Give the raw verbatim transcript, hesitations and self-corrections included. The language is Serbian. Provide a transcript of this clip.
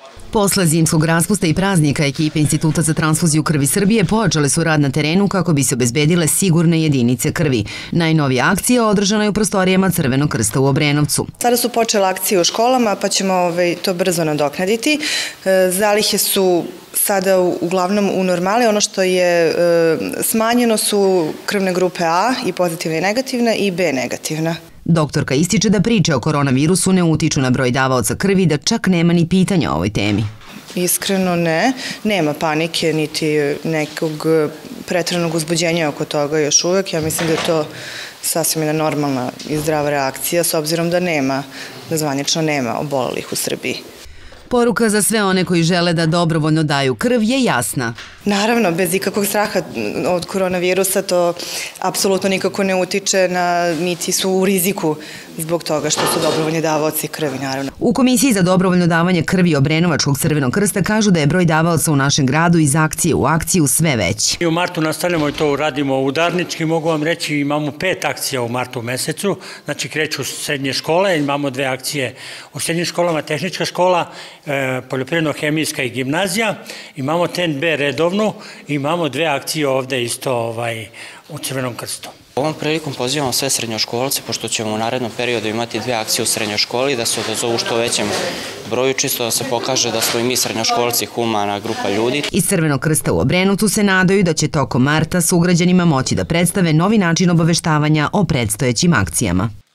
Posle zimskog raspusta i praznika ekipe Instituta za transfuziju krvi Srbije pojačale su rad na terenu kako bi se obezbedile sigurne jedinice krvi. Najnovija akcija održana je u prostorijama Crvenog krsta u Obrenovcu. Sada su počele akcije u školama pa ćemo to brzo nadoknaditi. Zalihe su sada uglavnom u normali. Ono što je smanjeno su krvne grupe A i pozitivna i negativna i B negativna. Doktorka ističe da priče o koronavirusu ne utiču na broj davaoca krvi, da čak nema ni pitanja o ovoj temi. Iskreno ne. Nema panike niti nekog preteranog uzbuđenja oko toga još uvek. Ja mislim da je to sasvim jedna normalna i zdrava reakcija s obzirom da nema, da zvanično nema obolelih u Srbiji. Poruka za sve one koji žele da dobrovoljno daju krv je jasna. Naravno, bez ikakvog straha od koronavirusa to apsolutno nikako ne utiče na, niti su u riziku zbog toga što su dobrovoljni davaoci krvi, naravno. U Komisiji za dobrovoljno davanje krvi Obrenovačkog Crvenog krsta kažu da je broj davaoca u našem gradu iz akcije u akciju sve veći. U martu nastavljamo i to radimo udarnički, mogu vam reći imamo pet akcija u martu mesecu, znači kreću srednje škole, imamo dve akcije u srednjim školama, tehnička škola, poljoprivredno-hemijska i gimnazija, imamo T N B redovnu, imamo dve akcije ovde isto u Crvenom krstu. Ovom prilikom pozivamo sve srednjoškolce, pošto ćemo u narednom periodu imati dve akcije u srednjoj školi, da se odazovu što većem broju, čisto da se pokaže da smo i mi srednjoškolci humana grupa ljudi. Iz Crvenog krsta u Obrenovcu se nadaju da će tokom marta sugrađanima moći da predstave novi način obaveštavanja o predstojećim akcijama.